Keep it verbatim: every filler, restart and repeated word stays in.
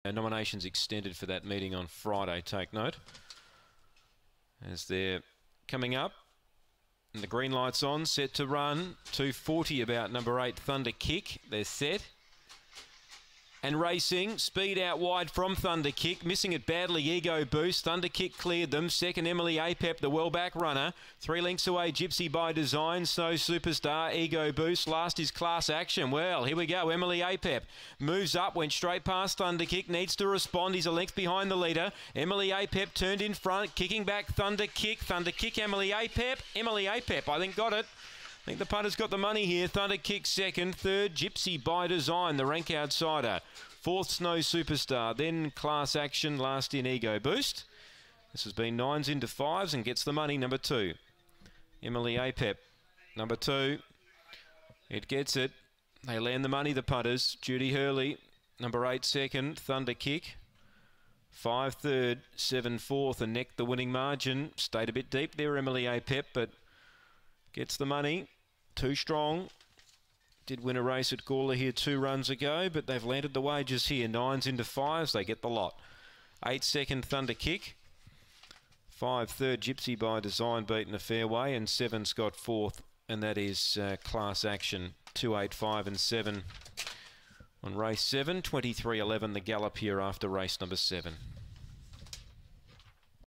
nominations extended for that meeting on Friday, take note. As they're coming up, and the green light's on, set to run. two forty about number eight, Thunder Kick. They're set. And racing, speed out wide from Thunder Kick, missing it badly, Ego Boost. Thunder Kick cleared them. Second, Emily Apep, the well-back runner. Three lengths away, Gypsy by Design, Snow Superstar, Ego Boost. Last is Class Action. Well, here we go. Emily Apep moves up, went straight past Thunder Kick, needs to respond. He's a length behind the leader. Emily Apep turned in front, kicking back Thunder Kick. Thunder Kick, Emily Apep. Emily Apep, I think, got it. I think the punter's got the money here. Thunder Kick second. Third, Gypsy by Design, the rank outsider. Fourth, Snow Superstar. Then Class Action. Last in, Ego Boost. This has been nines into fives and gets the money, number two. Emily Apep, number two. It gets it. They land the money, the punters. Judy Hurley, number eight, second. Thunder Kick. Five, third. Seven, fourth. And neck the winning margin. Stayed a bit deep there, Emily Apep, but gets the money. Too strong. Did win a race at Gawler here two runs ago, but they've landed the wages here. Nines into fives, they get the lot. Eight second, Thunder Kick. Five third, Gypsy by Design, beaten a fairway. And seven, Scott fourth, and that is uh, Class Action. Two, eight, five and seven on race seven. twenty-three eleven, the gallop here after race number seven.